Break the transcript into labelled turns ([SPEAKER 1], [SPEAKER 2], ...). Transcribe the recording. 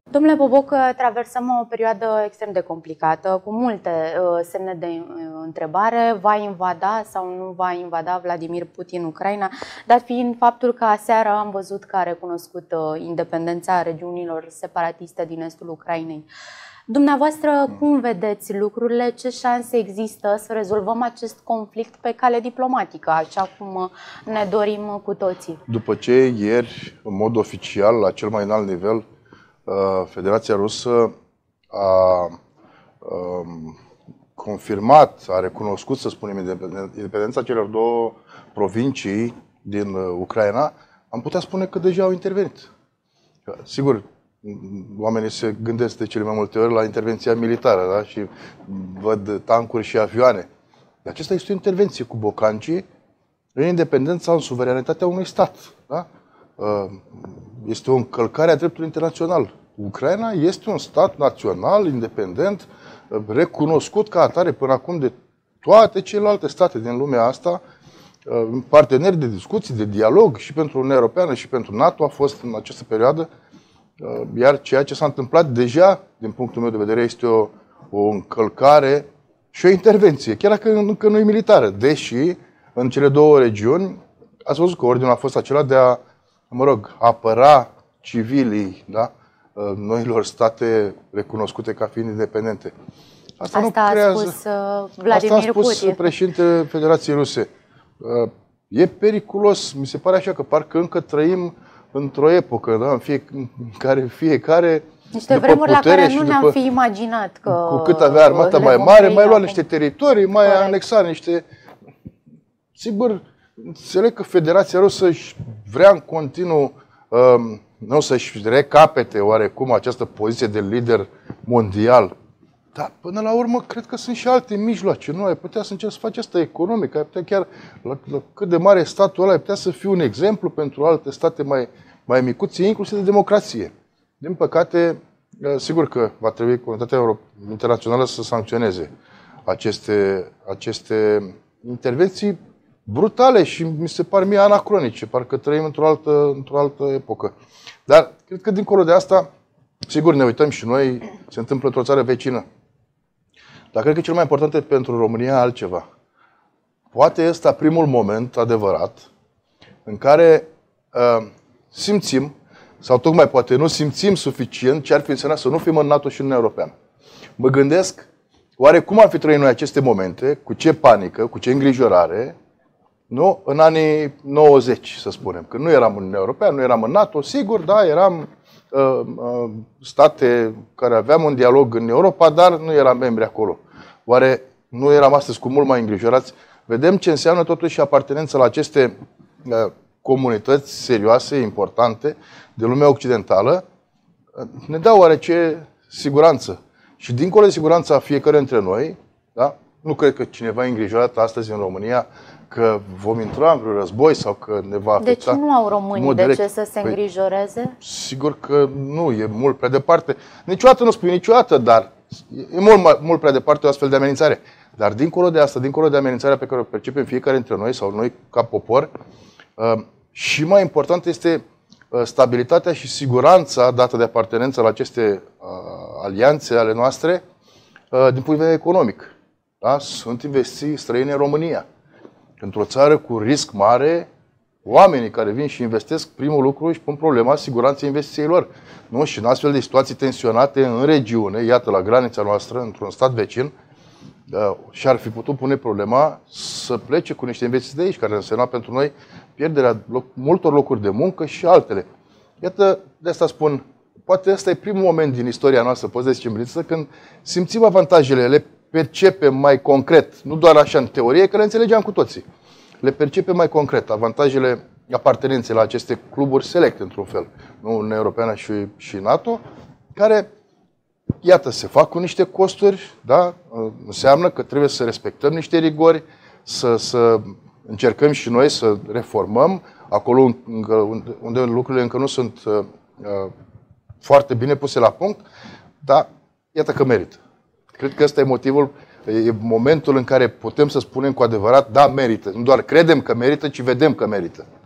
[SPEAKER 1] Domnule Boboc, traversăm o perioadă extrem de complicată, cu multe semne de întrebare. Va invada sau nu va invada Vladimir Putin Ucraina, dat fiind faptul că aseară am văzut că a recunoscut independența regiunilor separatiste din estul Ucrainei. Dumneavoastră, cum vedeți lucrurile? Ce șanse există să rezolvăm acest conflict pe cale diplomatică, așa cum ne dorim cu toții?
[SPEAKER 2] După ce ieri, în mod oficial, la cel mai înalt nivel, Federația Rusă a confirmat, a recunoscut, să spunem, independența celor două provincii din Ucraina, am putea spune că deja au intervenit. Sigur, oamenii se gândesc de cele mai multe ori la intervenția militară, da? Și văd tancuri și avioane. Dar acesta este o intervenție cu bocancii în independența, în suveranitatea unui stat. Da? Este o încălcare a dreptului internațional. Ucraina este un stat național, independent, recunoscut ca atare până acum de toate celelalte state din lumea asta, parteneri de discuții, de dialog și pentru Uniunea Europeană și pentru NATO a fost în această perioadă. Iar ceea ce s-a întâmplat deja, din punctul meu de vedere, este o încălcare și o intervenție, chiar dacă încă nu e militară, deși în cele două regiuni ați văzut că ordinul a fost acela de a, apăra civilii, da? Noilor state recunoscute ca fiind independente.
[SPEAKER 1] Asta a spus Vladimir Putin.
[SPEAKER 2] Asta a spus președintele Federației Ruse. E periculos, mi se pare așa că parcă încă trăim într-o epocă, da? În care fiecare
[SPEAKER 1] niște vremuri la care nu ne-am fi imaginat că
[SPEAKER 2] cu cât avea armata mai mare, mai lua niște teritorii, mai anexa niște... Sigur, înțeleg că Federația Rusă își vrea în continuu nu să-și recapete oarecum această poziție de lider mondial. Dar până la urmă cred că sunt și alte mijloace. Nu ai putea să încerci să faci asta economic, ai putea chiar la cât de mare statul ăla ai putea să fii un exemplu pentru alte state mai micuțe, inclusiv de democrație. Din păcate, sigur că va trebui comunitatea internațională să sancționeze aceste intervenții brutale și mi se par mie anacronice, parcă trăim într-o altă epocă. Dar cred că dincolo de asta, sigur ne uităm și noi, se întâmplă într-o țară vecină. Dar cred că cel mai important pentru România altceva. Poate este primul moment adevărat în care simțim, sau tocmai poate nu simțim suficient ce ar fi însemnat să nu fim în NATO și în Uniunea Europeană. Mă gândesc, oare cum am fi trăit noi aceste momente, cu ce panică, cu ce îngrijorare, nu? În anii 90, să spunem, când nu eram în Uniunea Europeană, nu eram în NATO, sigur, da, eram state care aveam un dialog în Europa, dar nu eram membri acolo. Oare nu eram astăzi cu mult mai îngrijorați? Vedem ce înseamnă totuși apartenența la aceste comunități serioase, importante, de lumea occidentală, ne dă oarece siguranță. Și dincolo de siguranța fiecare dintre noi, da? Nu cred că cineva e îngrijorat astăzi în România că vom intra în vreun război sau că ne va afecta.
[SPEAKER 1] Deci nu au românii de ce să se îngrijoreze?
[SPEAKER 2] Sigur că nu, e mult prea departe. Niciodată nu spui niciodată, dar e mult prea departe o astfel de amenințare. Dar dincolo de asta, dincolo de amenințarea pe care o percepem fiecare dintre noi sau noi ca popor, și mai important este stabilitatea și siguranța dată de apartenență la aceste alianțe ale noastre din punct de vedere economic. Da? Sunt investiții străine în România. Într-o țară cu risc mare, oamenii care vin și investesc, primul lucru își pun problema siguranței investiției lor. Nu? Și în astfel de situații tensionate în regiune, iată, la granița noastră, într-un stat vecin, și-ar fi putut pune problema să plece cu niște investiții de aici, care însemna pentru noi pierderea multor locuri de muncă și altele. Iată, de asta spun, poate ăsta e primul moment din istoria noastră post-decembriță când simțim avantajele, le percepem mai concret, nu doar așa în teorie, că le înțelegeam cu toții. Le percepem mai concret, avantajele apartenenței la aceste cluburi selecte, într-un fel, nu Uniunea Europeană și NATO, care, iată, se fac cu niște costuri, da? Înseamnă că trebuie să respectăm niște rigori, să încercăm și noi să reformăm acolo unde lucrurile încă nu sunt foarte bine puse la punct, dar iată că merită. Cred că ăsta e motivul, e momentul în care putem să spunem cu adevărat, da, merită. Nu doar credem că merită, ci vedem că merită.